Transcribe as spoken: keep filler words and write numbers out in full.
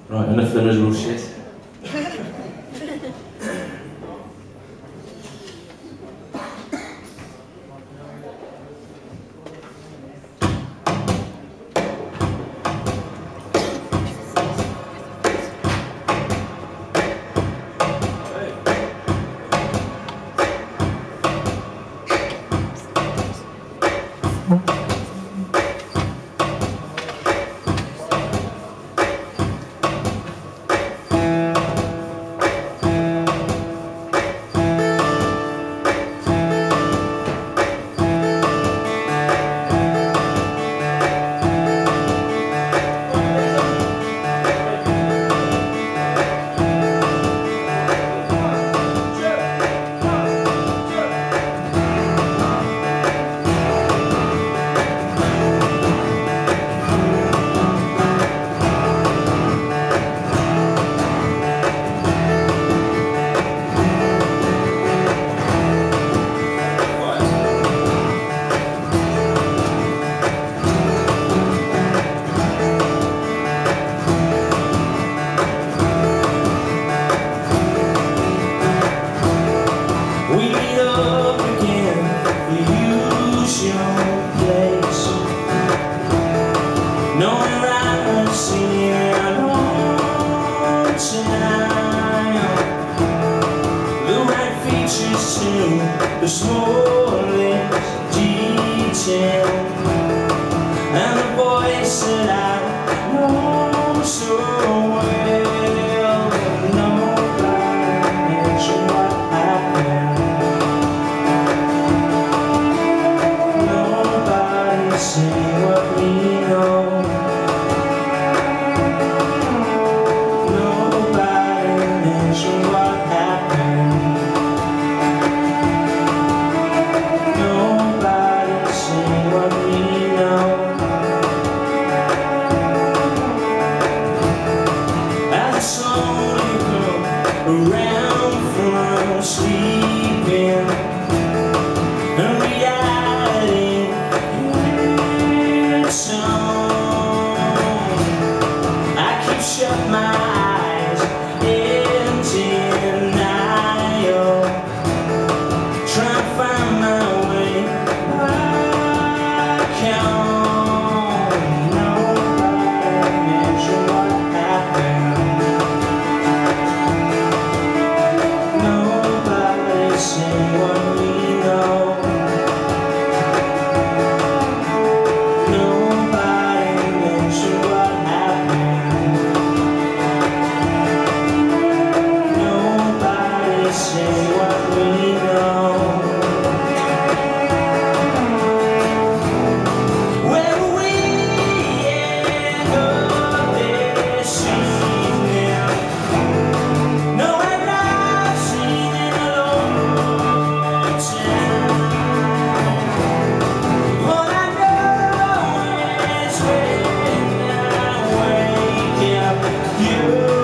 Right, enough of the miserable shit. The smallest detail, and the voice that I know so well, but nobody mentioned what happened. Nobody say what we know. Nobody mentioned what happened. Around from sleeping, and reality it's on. I keep shut my eyes in denial, trying to find my way back home. Nobody mentioned what happened. Say what we know. Nobody mentioned what happened. Nobody say what we know. When we end up this evening, no, I've not seen it alone. You